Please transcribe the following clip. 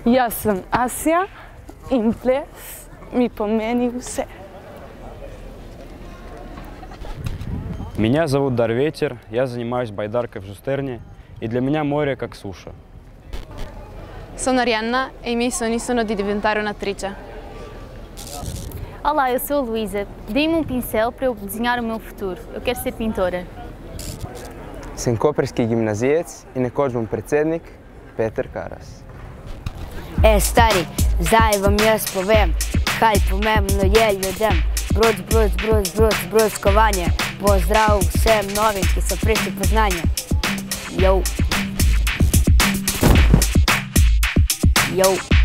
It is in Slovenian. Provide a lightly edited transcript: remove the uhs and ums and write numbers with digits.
Jaz sem Asja in ples mi pomeni vse. Меня зовут Дар Ветер, я занимаюсь байдаркой в Жустерне, и для меня море как суша. Sono Arianna e i miei sogni sono di diventare un'attrice. Olá, eu sou a Luísa. Dê-me um pincel para eu desenhar o meu futuro. Eu quero ser pintora. Sem koprski gimnazijec in nekoč bom predsednik Peter Karas. Stari, zdaj vam jaz povem, kaj pomembno je ljudem. Brodkovanje. Pozdrav vsem novim, ki so prišli po znanje. Yo.